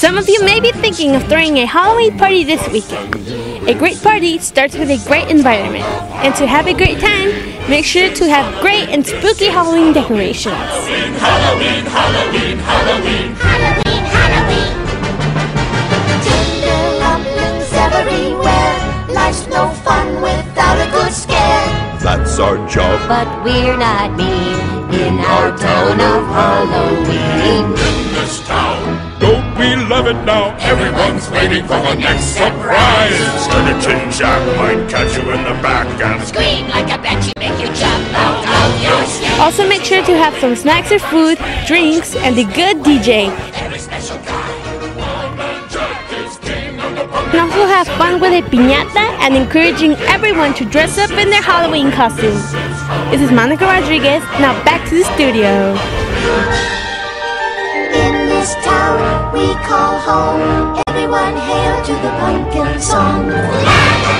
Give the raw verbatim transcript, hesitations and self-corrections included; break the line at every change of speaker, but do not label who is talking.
Some of you may be thinking of throwing a Halloween party this weekend. A great party starts with a great environment. And to have a great time, make sure to have great and spooky Halloween decorations.
Halloween, Halloween, Halloween, Halloween, Halloween, Halloween. Tinderlumblings everywhere. Life's no fun without a good scare.
That's our job.
But we're not mean in our town of Halloween.
In this town, don't we love it now? Everyone's waiting for the next surprise. Instead of Tin Jack might catch you in the back and
Scream like a banshee, make you jump out of your skin.
Also make sure to have some snacks or food, drinks, and a good D J.
Every special guy.
You can also have fun with a piñata and encouraging everyone to dress up in their Halloween costumes. This is Monica Rodriguez. Now back to the studio.
In this town we call home. Everyone hail to the pumpkin song.